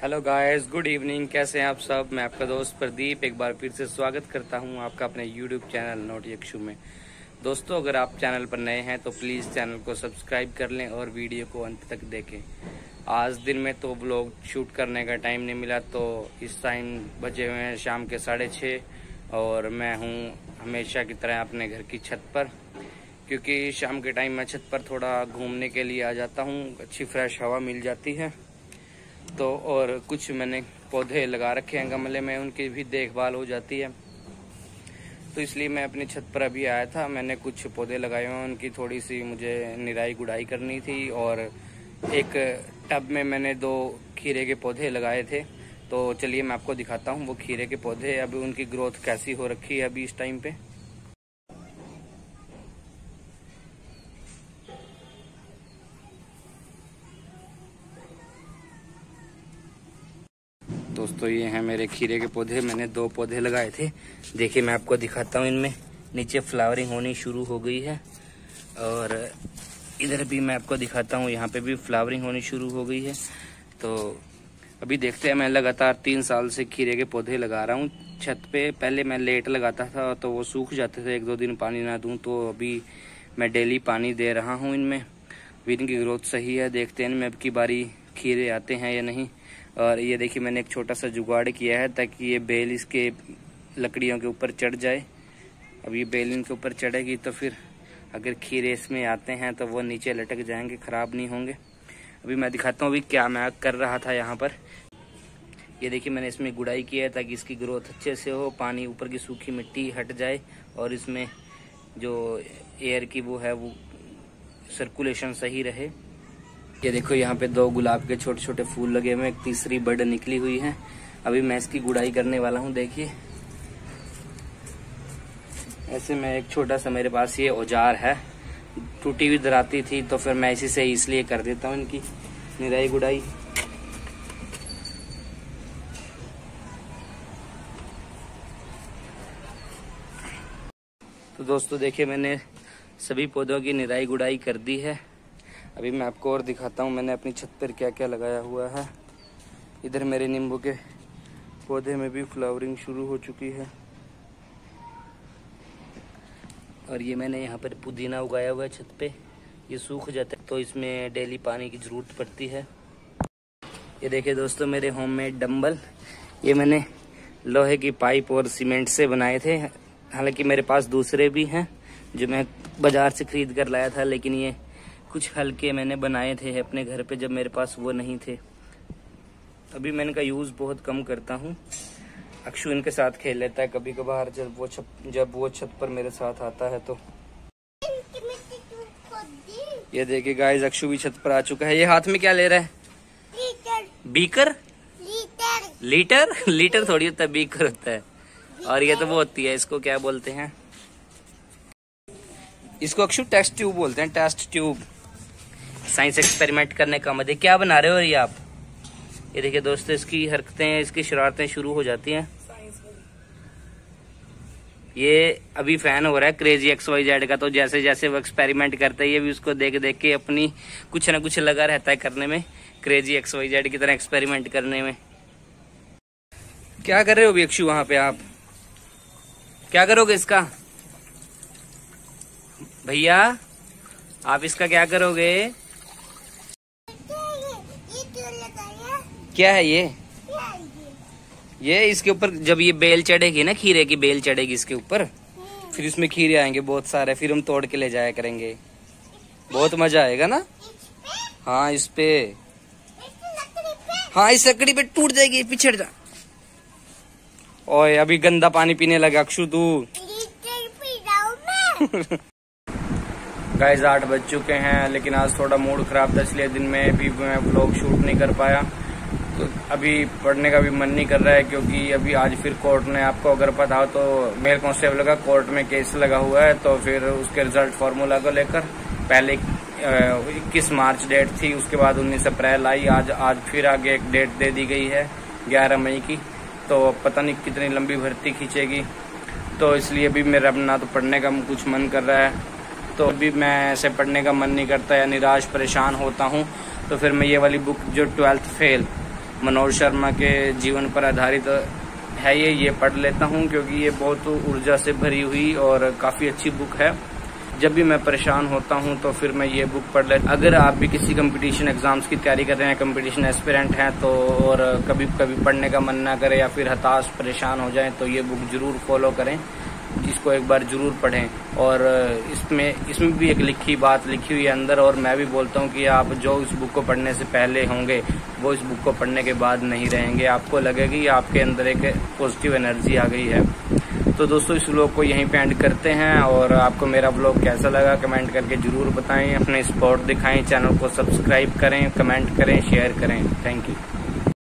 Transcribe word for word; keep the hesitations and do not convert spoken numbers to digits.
Hello guys, good evening. कैसे हैं आप सब? मैं आपका दोस्त प्रदीप एक बार फिर से स्वागत करता हूं आपका अपने यूट्यूब चैनल नोट यक्षु में। दोस्तों, अगर आप चैनल पर नए हैं तो प्लीज़ चैनल को सब्सक्राइब कर लें और वीडियो को अंत तक देखें। आज दिन में तो व्लॉग शूट करने का टाइम नहीं मिला, तो इस टाइम बजे हुए हैं शाम के साढ़े छः और मैं हूँ हमेशा की तरह अपने घर की छत पर, क्योंकि शाम के टाइम मैं छत पर थोड़ा घूमने के लिए आ जाता हूँ। अच्छी फ्रेश हवा मिल जाती है। तो और कुछ मैंने पौधे लगा रखे हैं गमले में, उनकी भी देखभाल हो जाती है, तो इसलिए मैं अपनी छत पर अभी आया था। मैंने कुछ पौधे लगाए हुए हैं, उनकी थोड़ी सी मुझे निराई गुड़ाई करनी थी। और एक टब में मैंने दो खीरे के पौधे लगाए थे, तो चलिए मैं आपको दिखाता हूँ वो खीरे के पौधे अभी उनकी ग्रोथ कैसी हो रखी है अभी इस टाइम पे। दोस्तों, ये हैं मेरे खीरे के पौधे। मैंने दो पौधे लगाए थे, देखिए मैं आपको दिखाता हूँ। इनमें नीचे फ्लावरिंग होनी शुरू हो गई है और इधर भी मैं आपको दिखाता हूँ, यहाँ पे भी फ्लावरिंग होनी शुरू हो गई है। तो अभी देखते हैं। मैं लगातार तीन साल से खीरे के पौधे लगा रहा हूँ छत पे। पहले मैं लेट लगाता था तो वो सूख जाते थे, एक दो दिन पानी ना दूँ, तो अभी मैं डेली पानी दे रहा हूँ इनमें। अभी इनकी ग्रोथ सही है। देखते हैं इनमें अब की बारी खीरे आते हैं या नहीं। और ये देखिए, मैंने एक छोटा सा जुगाड़ किया है ताकि ये बेल इसके लकड़ियों के ऊपर चढ़ जाए। अब ये बेल इनके ऊपर चढ़ेगी तो फिर अगर खीरे इसमें आते हैं तो वो नीचे लटक जाएंगे, ख़राब नहीं होंगे। अभी मैं दिखाता हूँ अभी क्या मैं कर रहा था यहाँ पर। ये देखिए, मैंने इसमें गुड़ाई किया है ताकि इसकी ग्रोथ अच्छे से हो, पानी ऊपर की सूखी मिट्टी हट जाए और इसमें जो एयर की वो है वो सर्कुलेशन सही रहे। ये देखो, यहाँ पे दो गुलाब के छोटे छोटे फूल लगे हुए हैं, एक तीसरी बड निकली हुई है। अभी मैं इसकी गुड़ाई करने वाला हूँ। देखिए, ऐसे में एक छोटा सा मेरे पास ये औजार है, टूटी हुई दराती थी तो फिर मैं इसी से इसलिए कर देता हूँ इनकी निराई गुड़ाई। तो दोस्तों देखिए, मैंने सभी पौधों की निराई गुड़ाई कर दी है। अभी मैं आपको और दिखाता हूँ मैंने अपनी छत पर क्या क्या लगाया हुआ है। इधर मेरे नींबू के पौधे में भी फ्लावरिंग शुरू हो चुकी है और ये मैंने यहाँ पर पुदीना उगाया हुआ है छत पे। ये सूख जाता है तो इसमें डेली पानी की ज़रूरत पड़ती है। ये देखिए दोस्तों, मेरे होममेड डंबल, ये मैंने लोहे की पाइप और सीमेंट से बनाए थे। हालांकि मेरे पास दूसरे भी हैं जो मैं बाज़ार से खरीद कर लाया था, लेकिन ये कुछ हल्के मैंने बनाए थे अपने घर पे जब मेरे पास वो नहीं थे। अभी मैं इनका यूज़ बहुत कम करता हूँ। अक्षु इनके साथ खेल लेता है कभी कभार, जब वो छत जब वो छत पर मेरे साथ आता है तो। ये देखिए गाइस, अक्षु भी छत पर आ चुका है। ये हाथ में क्या ले रहा है? Litre. Beaker? Litre. Litre litre थोड़ी होता है, बीकर होता है। और ये तो वो होती है, इसको क्या बोलते हैं? इसको अक्षु टेस्ट ट्यूब बोलते हैं, टेस्ट ट्यूब। साइंस एक्सपेरिमेंट करने का मजे। क्या बना रहे हो ये आप? ये देखिए दोस्तों, इसकी हरकतें, इसकी शरारतें शुरू हो जाती हैं। ये अभी फैन हो रहा है क्रेजी एक्स वाई जेड का, तो जैसे जैसे वो एक्सपेरिमेंट करता है ये भी उसको देख देख के अपनी कुछ ना कुछ लगा रहता है करने में, क्रेजी एक्स वाई जेड की तरह एक्सपेरिमेंट करने में। क्या कर रहे हो अभी अक्षु वहां पे? आप क्या करोगे इसका? भैया, आप इसका क्या करोगे? क्या है ये? ये इसके ऊपर जब ये बेल चढ़ेगी ना, खीरे की बेल चढ़ेगी इसके ऊपर, फिर इसमें खीरे आएंगे बहुत सारे, फिर हम तोड़ के ले जाया करेंगे। बहुत मजा आएगा ना? हाँ, इस पे, हाँ इस लकड़ी पे टूट जाएगी, पिछड़ जा। ओए, अभी गंदा पानी पीने लगा अक्षु तू। गाइस, आठ बज चुके हैं, लेकिन आज थोड़ा मूड खराब था, इसलिए दिन में भी मैं व्लॉग शूट नहीं कर पाया। तो अभी पढ़ने का भी मन नहीं कर रहा है, क्योंकि अभी आज फिर कोर्ट ने, आपको अगर पता हो तो मेल कांस्टेबल का कोर्ट में केस लगा हुआ है, तो फिर उसके रिजल्ट फार्मूला को लेकर पहले इक्कीस मार्च डेट थी, उसके बाद उन्नीस अप्रैल आई। आज आज फिर आगे एक डेट दे दी गई है ग्यारह मई की, तो पता नहीं कितनी लंबी भर्ती खींचेगी। तो इसलिए अभी मेरा ना तो पढ़ने का कुछ मन कर रहा है, तो अभी मैं ऐसे पढ़ने का मन नहीं करता या निराश परेशान होता हूँ, तो फिर मैं ये वाली बुक जो ट्वेल्थ फेल मनोज शर्मा के जीवन पर आधारित है ये ये पढ़ लेता हूँ, क्योंकि ये बहुत ऊर्जा से भरी हुई और काफ़ी अच्छी बुक है। जब भी मैं परेशान होता हूँ तो फिर मैं ये बुक पढ़ लेता हूँ। अगर आप भी किसी कंपटीशन एग्जाम्स की तैयारी कर रहे हैं, कंपटीशन एस्पिरेंट हैं, तो और कभी कभी पढ़ने का मन ना करे या फिर हताश परेशान हो जाए, तो ये बुक जरूर फॉलो करें, जिसको एक बार जरूर पढ़ें। और इसमें इसमें भी एक लिखी बात लिखी हुई है अंदर, और मैं भी बोलता हूँ कि आप जो इस बुक को पढ़ने से पहले होंगे वो इस बुक को पढ़ने के बाद नहीं रहेंगे। आपको लगेगा कि आपके अंदर एक पॉजिटिव एनर्जी आ गई है। तो दोस्तों, इस व्लॉग को यहीं पे एंड करते हैं, और आपको मेरा व्लॉग कैसा लगा कमेंट करके जरूर बताएं, अपने सपोर्ट दिखाएं, चैनल को सब्सक्राइब करें, कमेंट करें, शेयर करें। Thank you.